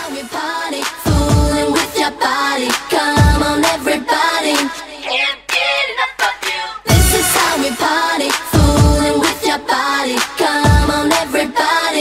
how we party, fooling with your body. Come on, everybody, can't get enough of you. This is how we party, fooling with your body. Come on, everybody.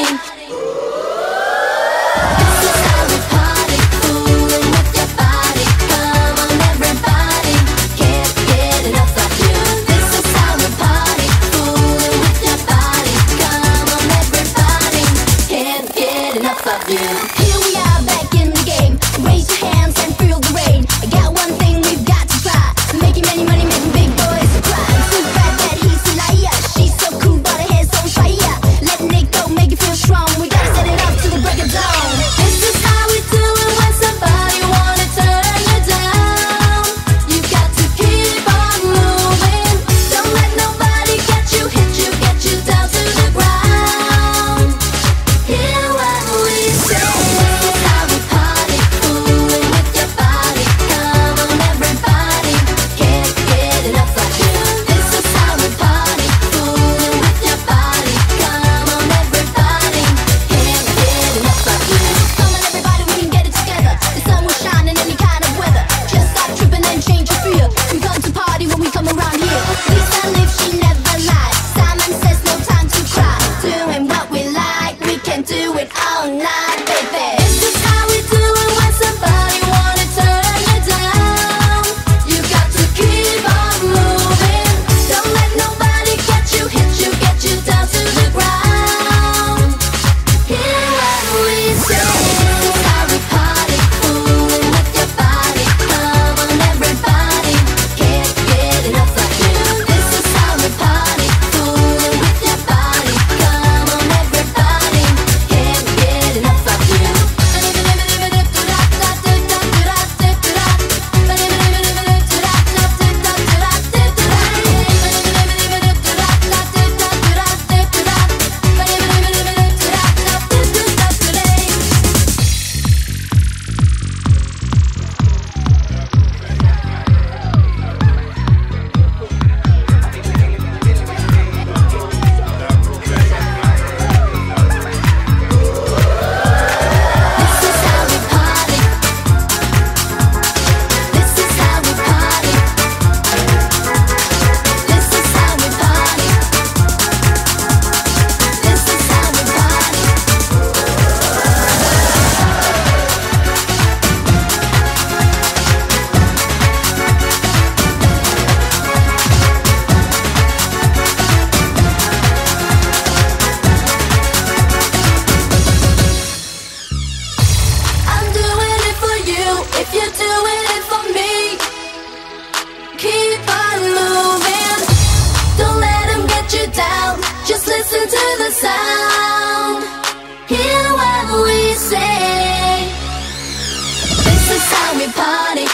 This is how we party, fooling with your body. Come on, everybody, can't get enough of you. This is how we party, fooling with your body. Come on, everybody, can't get enough of you. Here we are back in the game. Raise your hands and feel the rain. I got one thing we've got to try. Making many money, making big boys cry. Too bad that he's a liar. She's so cool, but her head's on fire. Letting it go, make it feel strong. We gotta set it up to the break of dawn. This is how we do it when somebody wanna turn you down. You got to keep on moving. Don't let nobody get you, hit you, get you down to the ground. Hear what we say. This is how we party, fooling with your body. Come on, everybody, can't get enough of you. This is how we party, fooling with your body. Come on, everybody, can't get enough of you. Come on, everybody, we can get it together. The sun will shine in any kind of weather. Just stop tripping and change your fear. We come to party when we come around here. Lisa lives, she never lies. Simon says no time to cry. Doing what we like, we can do it all night, baby. This is how we do it when somebody wanna turn you down. You got to keep on moving. Don't let nobody get you, hit you, get you down to the ground. Hear what we say. This is how we party, fooling with your body. Come on, everybody, can't get enough of you. This is how we party, fooling with your body. Come on, everybody, can't get enough of you. This is how we party. This is how we party. This is how we party. This is how we party. I'm doing it for you, if you're doing it for me. Keep on moving, don't let them get you down. Just listen to the sound, hear what we say. This is how we party,